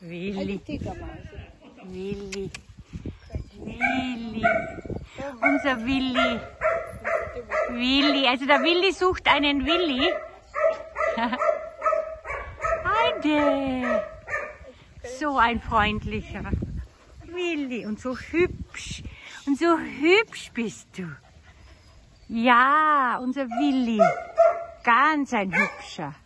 Willi. Willi. Willi. Unser Willi. Willi. Also der Willi sucht einen Willi. Heide. So ein freundlicher Willi. Und so hübsch. Und so hübsch bist du. Ja, unser Willi. Ganz ein hübscher.